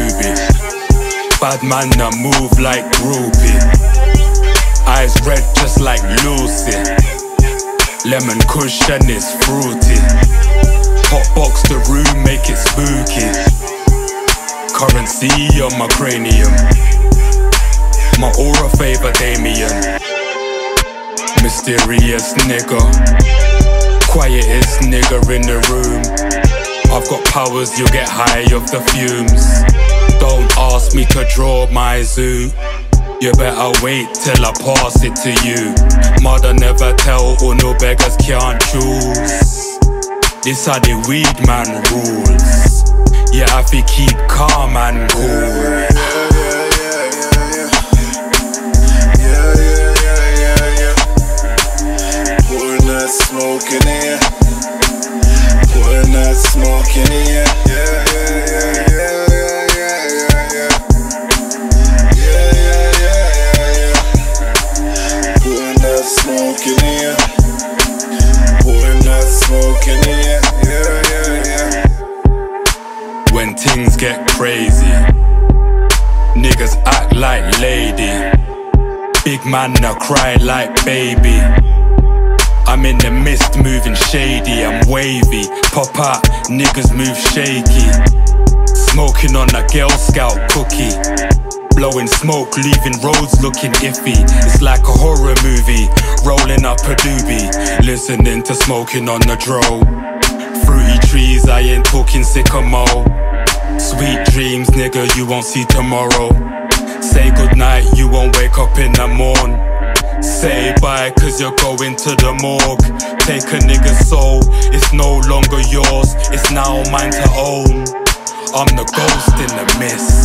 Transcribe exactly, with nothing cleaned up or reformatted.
doobie. Bad man that move like groupie. Eyes red just like Lucy. Lemon cushion is fruity. Hot box the room, make it spooky. Currency on my cranium. My aura favor Damien. Mysterious nigga. Quietest nigga in the room. I've got powers, you'll get high off the fumes. Don't ask me to draw my zoo. You better wait till I pass it to you. Mother never tell, or no beggars can't choose. This how the weed man rules. Yeah, I fi keep calm and cool. Smoke in the air, putting that smoke in the air. Yeah, yeah, yeah, yeah, yeah, yeah, yeah, yeah, yeah, yeah, yeah. Putting that smoke in the air, putting that smoke in the air. Yeah, yeah, yeah. When things get crazy, niggas act like lady. Big man now cry like baby. I'm in the mist, moving shady, I'm wavy. Pop out, niggas move shaky. Smoking on a Girl Scout cookie. Blowing smoke, leaving roads looking iffy. It's like a horror movie, rolling up a doobie. Listening to smoking on the dro. Fruity trees, I ain't talking sycamore. Sweet dreams, nigga, you won't see tomorrow. Say goodnight, you won't wake up in the morn. Say bye cause you're going to the morgue. Take a nigga's soul, it's no longer yours. It's now mine to own. I'm the ghost in the mist.